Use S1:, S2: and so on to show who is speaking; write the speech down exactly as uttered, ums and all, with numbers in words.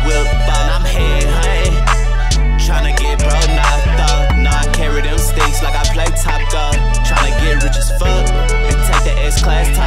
S1: whip ball, I'm head hunting. Tryna get bro, nah, thought. Nah, I carry them sticks like I play Top Golf. Tryna get rich as fuck and take the S-Class top.